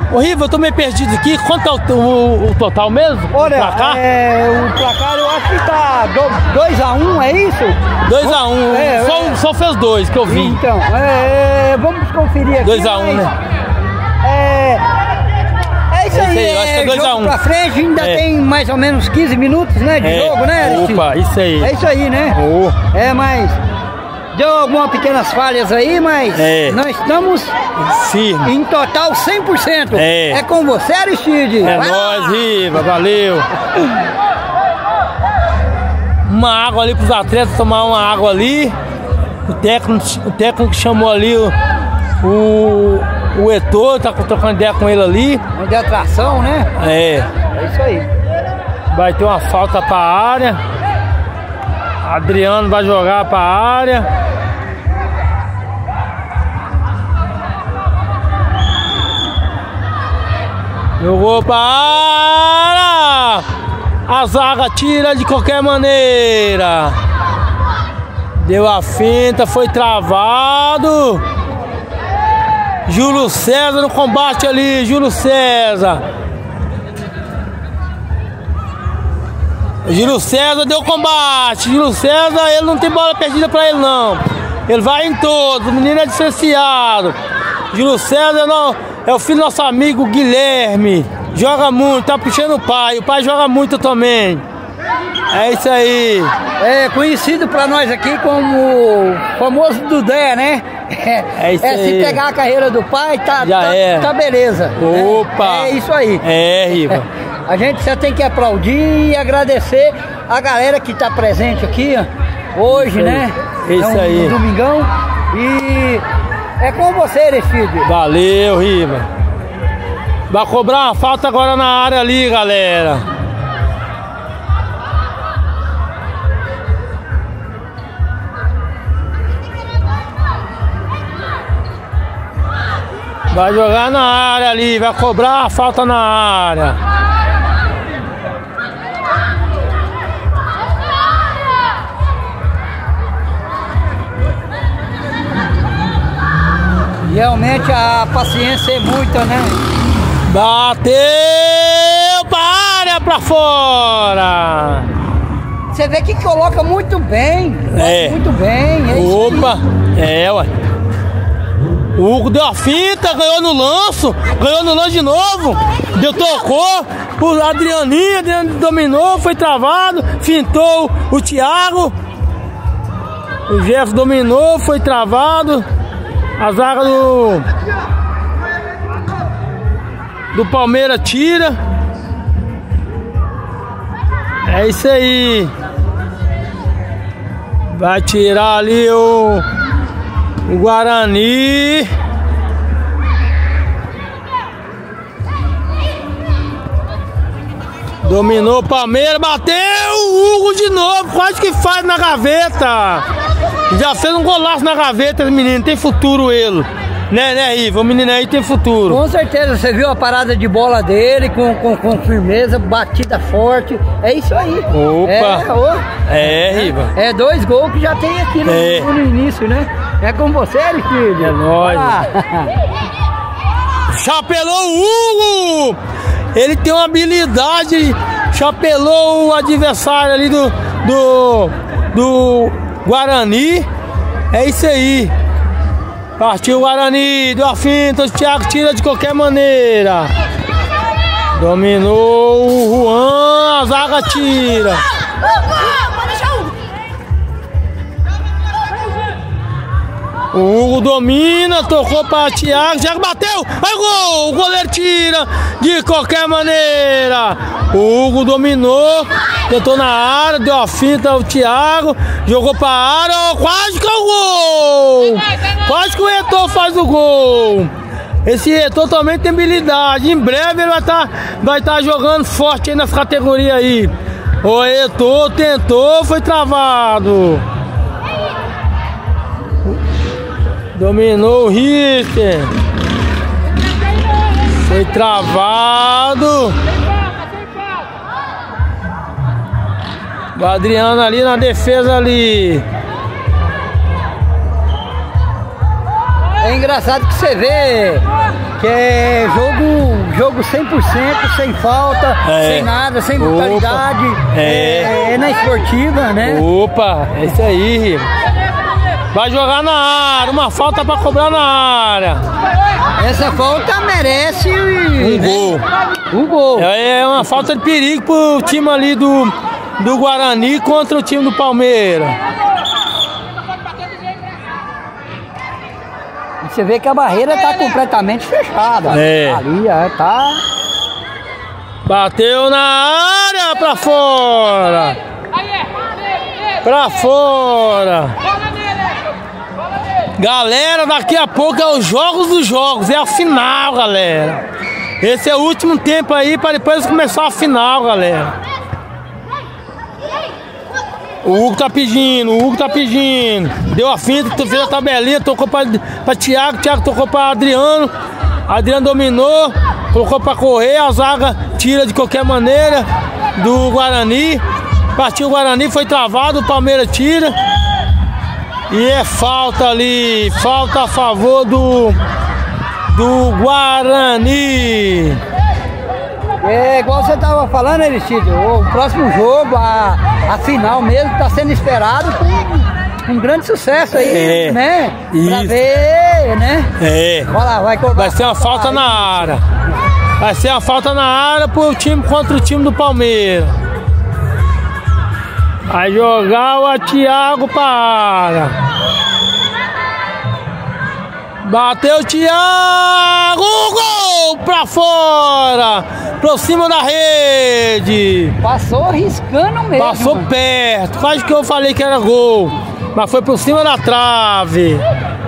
Ô Riva, eu tô meio perdido aqui. Quanto é o total mesmo? Olha, o placar? O placar eu acho que tá 2-1, é isso? 2-1. Só fez 2 que eu vi. Então, vamos conferir aqui. 2-1, né? É isso aí, eu acho que é 2-1. Pra frente ainda tem mais ou menos 15 minutos, né, de jogo, né, Aristides? Opa, isso aí. É isso aí, né? Mas deu algumas pequenas falhas aí, mas nós estamos firme. Em total 100%. É com você, Aristides. É nóis, Riva, valeu. Uma água ali pros atletas tomar uma água ali. O técnico chamou ali o Heitor, tá trocando ideia com ele ali. De atração, né? É isso aí. Vai ter uma falta pra área. Adriano vai jogar pra área. Jogou pra área. A zaga tira de qualquer maneira. Deu a finta, foi travado. Júlio César no combate ali, Júlio César. Júlio César deu combate. Júlio César, ele não tem bola perdida pra ele não. Ele vai em todos, o menino é licenciado. Júlio César não, é o filho do nosso amigo Guilherme. Joga muito, tá puxando o pai joga muito também. É isso aí. É conhecido pra nós aqui como o famoso Dudé, né? É isso aí. Se pegar a carreira do pai, tá beleza. Opa! É isso aí. Riva. A gente só tem que aplaudir e agradecer a galera que tá presente aqui, ó, hoje, né? É isso aí. No domingão. E é com você, Aristides. Valeu, Riva. Vai cobrar uma falta agora na área ali, galera. Vai jogar na área ali, vai cobrar a falta na área. Realmente a paciência é muita, né? Bateu pra área, pra fora. Você vê que coloca muito bem. Muito bem. Opa, ué. O Hugo deu a fita, ganhou no lance de novo, tocou, o Adrianinho dominou, foi travado, fintou o Thiago, o Jeff dominou, foi travado, a zaga do Palmeiras tira, é isso aí, vai tirar ali o Guarani. Dominou o Palmeiras, bateu o Hugo de novo, quase que faz na gaveta. Já fez um golaço na gaveta, esse menino, tem futuro ele. Né, Riva? O menino aí tem futuro. Com certeza, você viu a parada de bola dele com firmeza, batida forte. É isso aí. Opa! Riva. É 2 gols que já tem aqui no início, né? É com você, Aristides. É nóis. Chapelou o Hugo! Ele tem uma habilidade, chapelou o adversário ali do Guarani. É isso aí. Partiu o Guarani, deu a finta, o Thiago tira de qualquer maneira. Dominou o Juan, a zaga tira. O Hugo domina, tocou para Thiago, Thiago bateu, vai gol, o goleiro tira de qualquer maneira. O Hugo dominou, tentou na área, deu a finta ao Thiago, jogou para a área, quase que é o gol. Quase que o Heitor faz o gol. Esse Heitor também tem habilidade, em breve ele vai tá jogando forte aí nas categorias aí. O Heitor tentou, foi travado. Dominou o Richter. Foi travado. O Adriano ali na defesa ali. É engraçado que você vê Que é jogo 100%, sem falta, sem nada, sem brutalidade. É na esportiva, né? Opa, é isso aí. Vai jogar na área, uma falta pra cobrar na área. Essa falta merece um gol. É uma falta de perigo pro time ali do Guarani contra o time do Palmeiras. Você vê que a barreira tá completamente fechada. Ali, tá. Bateu na área, pra fora. Pra fora. Galera, daqui a pouco é os jogos dos jogos. É a final, galera. Esse é o último tempo aí para depois começar a final, galera. O Hugo tá pedindo. Deu a finta, fez a tabelinha, tocou pra Thiago tocou pra Adriano. Adriano dominou, colocou pra correr, a zaga tira de qualquer maneira do Guarani. Partiu o Guarani, foi travado, o Palmeiras tira. E é falta ali, falta a favor do Guarani. É igual você tava falando, Aristides, o próximo jogo, a final mesmo, está sendo esperado com um grande sucesso aí, né? Isso. Pra ver, né? Olha lá, vai ser uma falta na área. Vai ser uma falta na área pro time contra o time do Palmeiras. Vai jogar o Thiago para a área. Bateu o Thiago, gol pra fora, pra cima da rede. Passou riscando mesmo. Passou perto, quase que eu falei que era gol, mas foi por cima da trave.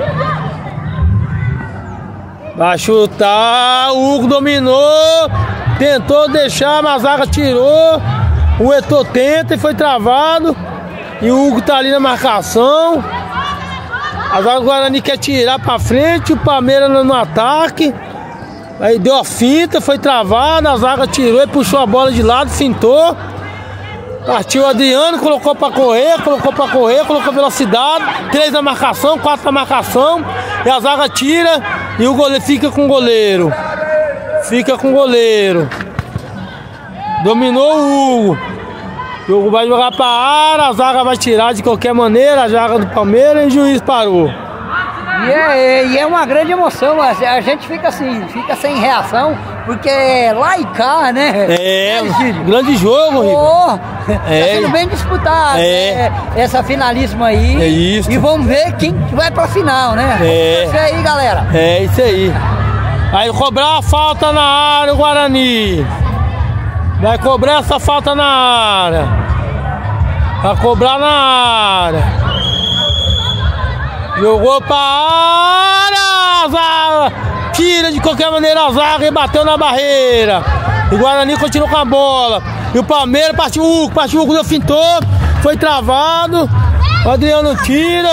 Vai chutar, o Hugo dominou, tentou deixar, mas a zaga tirou. O Eto'o tenta e foi travado. E o Hugo tá ali na marcação. A zaga do Guarani quer tirar pra frente, o Palmeiras no ataque. Aí deu a finta, foi travado, a zaga tirou e puxou a bola de lado, fintou. Partiu o Adriano, colocou pra correr, colocou velocidade. 3 na marcação, 4 na marcação. E a zaga tira e o goleiro fica com o goleiro. Dominou o Hugo. O Hugo vai jogar pra área, a zaga vai tirar de qualquer maneira, a zaga do Palmeiras, e o juiz parou. E é uma grande emoção, a gente fica assim, fica sem reação, porque lá e cá, né? Grande jogo, Rico. Tá sendo bem disputado, essa finalíssima aí. É isso. E vamos ver quem vai pra final, né? É isso aí, galera. É isso aí. Aí cobrar a falta na área, o Guarani. Vai cobrar essa falta na área. Vai cobrar na área. Jogou pra área. Zaga. Tira de qualquer maneira a zaga e bateu na barreira. O Guarani continua com a bola. E o Palmeiras partiu o Hugo, fintou. Foi travado. O Adriano tira.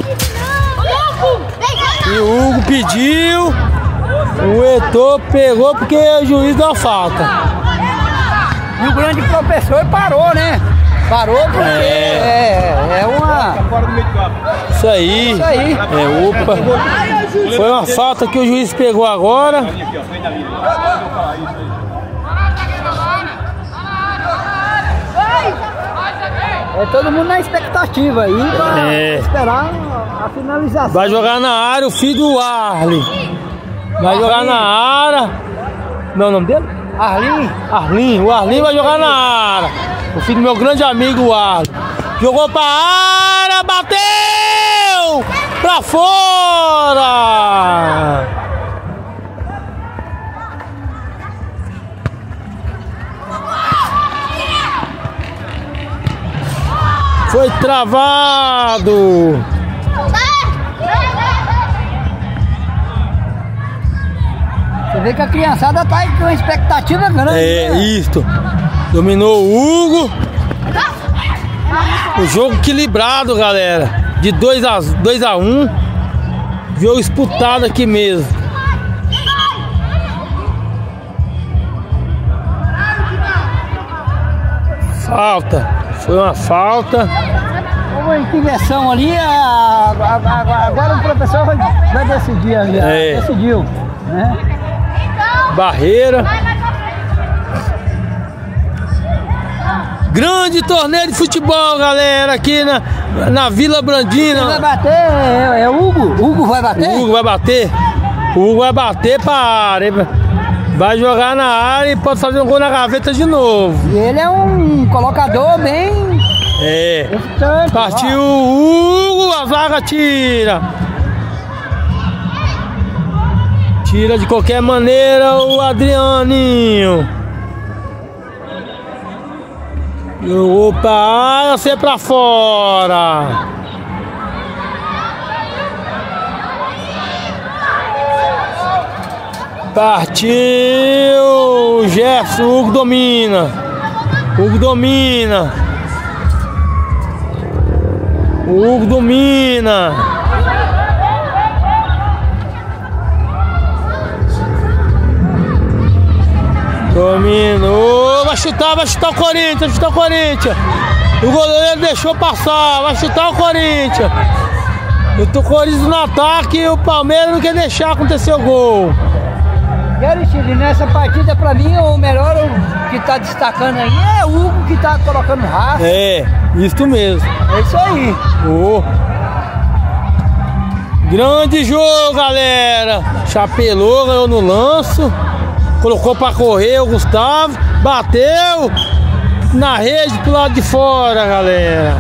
E o Hugo pediu. O Eto'o pegou porque o juiz deu a falta. E o grande professor parou, né? Parou porque é uma... Isso aí. Opa. Foi uma falta que o juiz pegou agora. É todo mundo na expectativa aí pra esperar a finalização. Vai jogar na área o filho do Arley. Vai jogar na área. Não é o nome dele? Arlin. O Arlin vai jogar na área. O filho do meu grande amigo, o Arlin. Jogou pra área, bateu! Pra fora! Foi travado! Você vê que a criançada tá com uma expectativa grande. Isso. Dominou o Hugo. O jogo equilibrado, galera. De 2-1. Jogo disputado aqui mesmo. Falta. Foi uma falta. Uma inversão ali. Agora o professor vai decidir ali. Decidiu, né? barreira. Grande torneio de futebol, galera, aqui na Vila Brandina. Quem vai bater é o Hugo. Hugo vai bater? O Hugo vai bater. O Hugo vai bater pra área. Vai jogar na área e pode fazer um gol na gaveta de novo. E ele é um colocador bem... Partiu o Hugo, a zaga tira. Tira de qualquer maneira o Adrianinho. Jogou pra área, sai pra fora. Partiu o Jefferson, o Hugo domina. Hugo domina. O Hugo domina. Dominou. Vai chutar o Corinthians, vai chutar o Corinthians. O goleiro deixou passar, vai chutar o Corinthians. O Corinthians no ataque e o Palmeiras não quer deixar acontecer o gol. E Aristide, nessa partida pra mim o melhor que tá destacando aí é o Hugo que tá colocando raça. É, isso mesmo. É isso aí. Grande jogo, galera. Chapelou, ganhou no lanço. Colocou pra correr o Gustavo. Bateu na rede pro lado de fora, galera.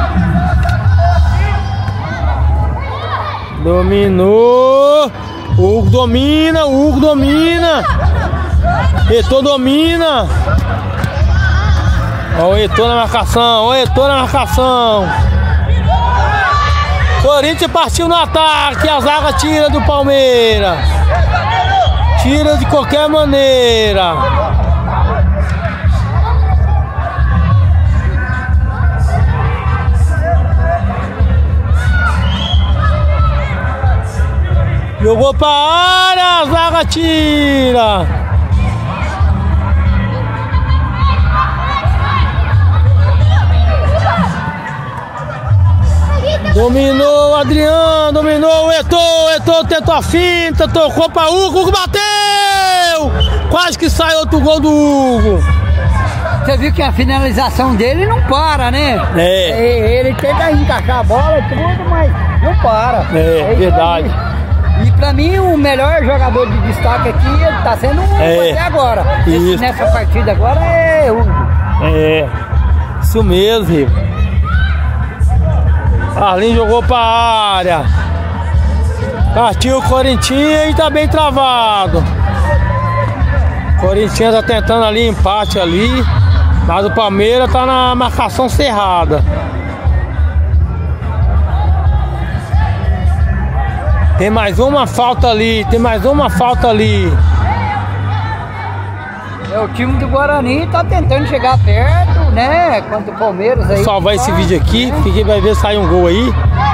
Dominou. O Hugo domina, o Hugo domina. Heitor domina. Olha o Heitor na marcação, olha o Heitor na marcação. Corinthians partiu no ataque, a zaga tira do Palmeiras. Tira de qualquer maneira. Jogou pra área, a zaga tira. Dominou o Adriano, dominou o Heitor tentou a finta, tocou pra Hugo, bateu! Quase que sai outro gol do Hugo. Você viu que a finalização dele não para, né? Ele tenta encaixar a bola e tudo, mas não para. É verdade. E pra mim o melhor jogador de destaque aqui tá sendo o Hugo até agora. Nessa partida agora é Hugo. Isso mesmo, Rico. Arlindo jogou pra área. Partiu o Corinthians e tá bem travado. O Corinthians tá tentando ali empate ali, mas o Palmeiras tá na marcação cerrada. Tem mais uma falta ali, O time do Guarani tá tentando chegar perto, né? Quanto o Palmeiras aí. Vou salvar esse vídeo aqui, porque vai ver sair um gol aí.